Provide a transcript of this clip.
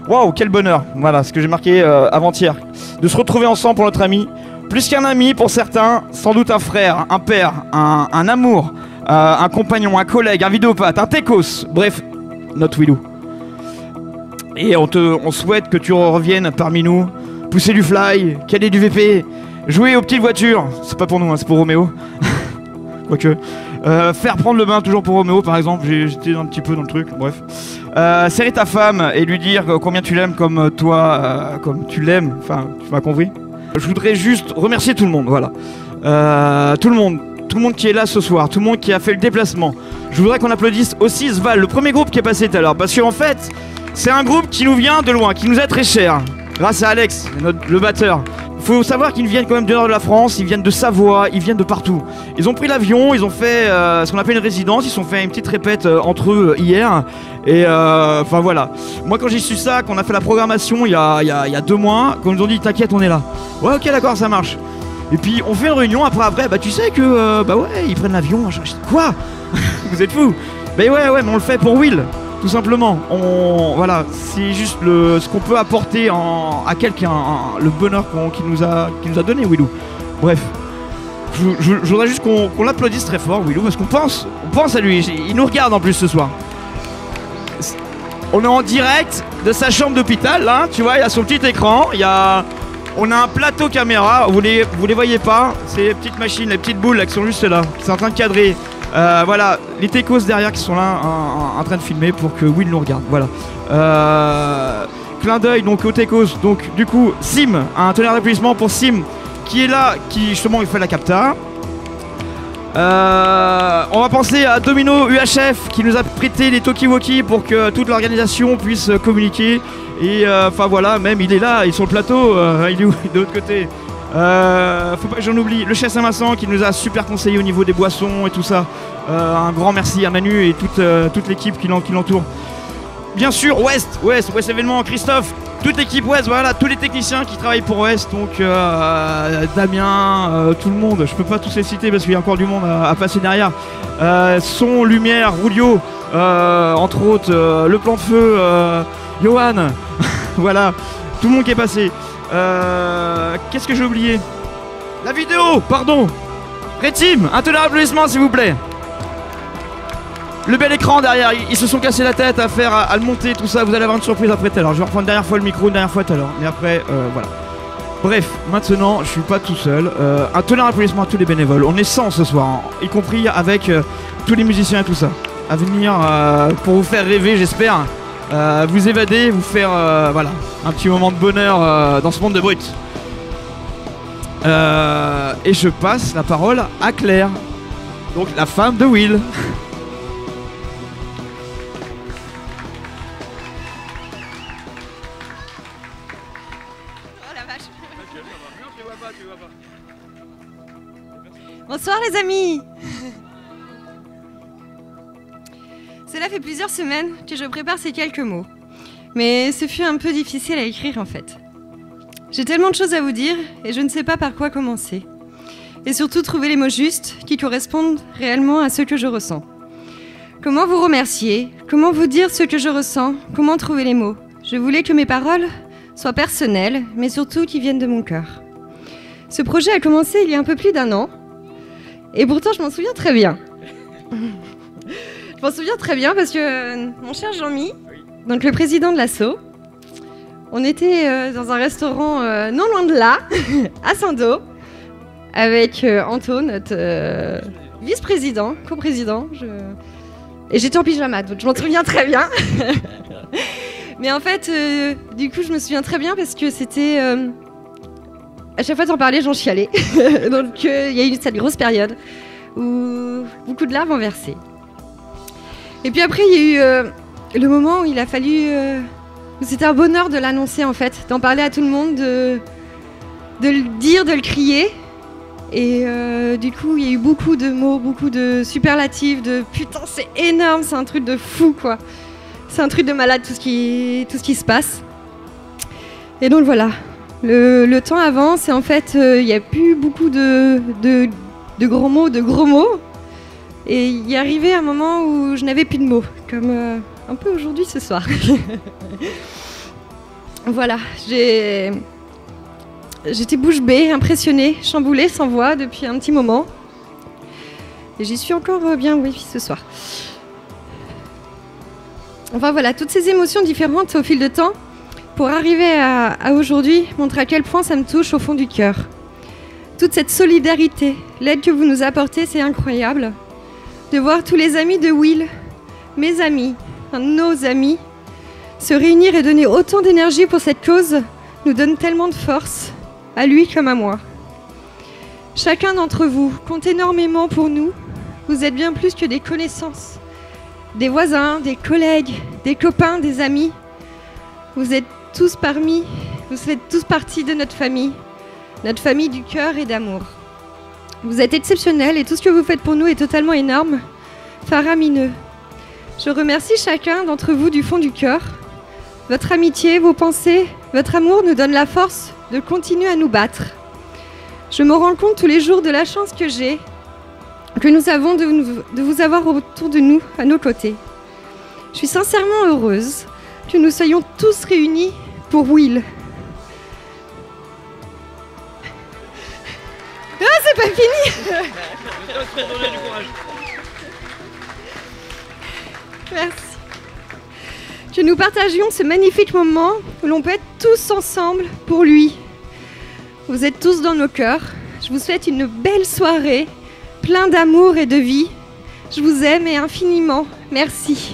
Waouh, quel bonheur. Voilà ce que j'ai marqué avant-hier. De se retrouver ensemble pour notre ami. Plus qu'un ami pour certains, sans doute un frère, un père, un amour, un compagnon, un collègue, un vidéopathe, un techos. Bref, notre Willou. Et on souhaite que tu reviennes parmi nous, pousser du fly, caler du VP, jouer aux petites voitures. C'est pas pour nous, hein, c'est pour Roméo. Quoique. Faire prendre le bain toujours pour Roméo par exemple, j'étais un petit peu dans le truc, bref. Serrer ta femme et lui dire combien tu l'aimes comme toi, comme tu l'aimes, enfin tu m'as compris. Je voudrais juste remercier tout le monde, voilà. Tout le monde qui est là ce soir, tout le monde qui a fait le déplacement. Je voudrais qu'on applaudisse aussi Sval, le premier groupe qui est passé tout à l'heure, parce qu'en fait, c'est un groupe qui nous vient de loin, qui nous est très cher, grâce à Alex, le batteur. Il faut savoir qu'ils viennent quand même du nord de la France, ils viennent de Savoie, ils viennent de partout. Ils ont pris l'avion, ils ont fait ce qu'on appelle une résidence, ils se sont fait une petite répète entre eux hier. Et enfin voilà. Moi quand j'ai su ça, qu'on a fait la programmation il y a 2 mois, quand ils nous ont dit t'inquiète on est là. Ouais ok d'accord ça marche. Et puis on fait une réunion après, bah tu sais que bah ouais ils prennent l'avion. Quoi? Vous êtes fous? Bah ouais mais on le fait pour Will. Tout simplement, voilà, c'est juste ce qu'on peut apporter à quelqu'un, le bonheur qu'il nous a donné, Willou. Bref, je voudrais juste qu'on l'applaudisse très fort, Willou, parce qu'on pense à lui. Il nous regarde en plus ce soir. On est en direct de sa chambre d'hôpital, là, tu vois, il y a son petit écran, on a un plateau caméra, vous les voyez pas, c'est les petites machines, les petites boules là, qui sont juste là, qui sont en train de cadrer. Voilà, les techos derrière qui sont là en train de filmer pour que Will nous regarde. Voilà. Clin d'œil donc aux techos. Donc du coup, Sim, un tonnerre d'applaudissements pour Sim qui est là, qui justement il fait la capta. On va penser à Domino UHF qui nous a prêté les talkie-walkie pour que toute l'organisation puisse communiquer. Et enfin voilà, même il est là, il est sur le plateau, il est où de l'autre côté. Faut pas que j'en oublie le chef Saint-Vincent qui nous a super conseillé au niveau des boissons et tout ça. Un grand merci à Manu et toute l'équipe qui l'entoure. Bien sûr West événement, Christophe, toute l'équipe West, voilà, tous les techniciens qui travaillent pour West, donc Damien, tout le monde, je peux pas tous les citer parce qu'il y a encore du monde à passer derrière. Son, lumière, Rulio, entre autres, le plan de feu, Johan, voilà, tout le monde qui est passé. Qu'est-ce que j'ai oublié? La vidéo, pardon. Rétim, un tonnerre d'applaudissements s'il vous plaît. Le bel écran derrière, ils se sont cassés la tête à le monter, tout ça. Vous allez avoir une surprise après tout à l'heure. Je vais reprendre une dernière fois le micro, une dernière fois tout à l'heure. Mais après, voilà. Bref, maintenant, je suis pas tout seul. Un tonnerre d'applaudissements à tous les bénévoles. On est 100 ce soir, hein, y compris avec tous les musiciens et tout ça. À venir pour vous faire rêver, j'espère. Vous évader, vous faire voilà, un petit moment de bonheur dans ce monde de brut. Et je passe la parole à Claire, donc la femme de Will. Oh la vache. Bonsoir les amis. Cela fait plusieurs semaines que je prépare ces quelques mots, mais ce fut un peu difficile à écrire en fait. J'ai tellement de choses à vous dire et je ne sais pas par quoi commencer. Et surtout trouver les mots justes qui correspondent réellement à ce que je ressens. Comment vous remercier? Comment vous dire ce que je ressens? Comment trouver les mots? Je voulais que mes paroles soient personnelles, mais surtout qui viennent de mon cœur. Ce projet a commencé il y a un peu plus d'1 an, et pourtant je m'en souviens très bien. Je m'en souviens très bien parce que mon cher Jean-Mi, donc le président de l'asso, on était dans un restaurant non loin de là, à Saint-Do, avec Anto, notre vice-président, coprésident. Et j'étais en pyjama, donc je m'en souviens très bien. Mais en fait, du coup, je me souviens très bien parce que c'était... à chaque fois que t'en parlais, j'en chialais. Donc il y a eu cette grosse période où beaucoup de larmes ont versé. Et puis après, il y a eu le moment où il a fallu... c'était un bonheur de l'annoncer en fait, d'en parler à tout le monde, de le dire, de le crier. Et du coup, il y a eu beaucoup de mots, beaucoup de superlatifs, de putain, c'est énorme, c'est un truc de fou quoi. C'est un truc de malade tout ce qui se passe. Et donc voilà, le temps avance et en fait, il n'y a plus beaucoup de gros mots, Et il y est arrivé un moment où je n'avais plus de mots, comme un peu aujourd'hui ce soir. Voilà, j'étais bouche bée, impressionnée, chamboulée, sans voix depuis un petit moment. Et j'y suis encore bien, oui, ce soir. Enfin voilà, toutes ces émotions différentes au fil de temps, pour arriver à aujourd'hui, montrent à quel point ça me touche au fond du cœur. Toute cette solidarité, l'aide que vous nous apportez, c'est incroyable. De voir tous les amis de Will, mes amis, nos amis, se réunir et donner autant d'énergie pour cette cause nous donne tellement de force, à lui comme à moi. Chacun d'entre vous compte énormément pour nous. Vous êtes bien plus que des connaissances, des voisins, des collègues, des copains, des amis. Vous faites tous partie de notre famille du cœur et d'amour. Vous êtes exceptionnels et tout ce que vous faites pour nous est totalement énorme, faramineux. Je remercie chacun d'entre vous du fond du cœur. Votre amitié, vos pensées, votre amour nous donnent la force de continuer à nous battre. Je me rends compte tous les jours de la chance que nous avons de vous avoir autour de nous, à nos côtés. Je suis sincèrement heureuse que nous soyons tous réunis pour Will. Ah, c'est pas fini. Merci. Que nous partagions ce magnifique moment où l'on peut être tous ensemble pour lui. Vous êtes tous dans nos cœurs. Je vous souhaite une belle soirée, plein d'amour et de vie. Je vous aime et infiniment. Merci.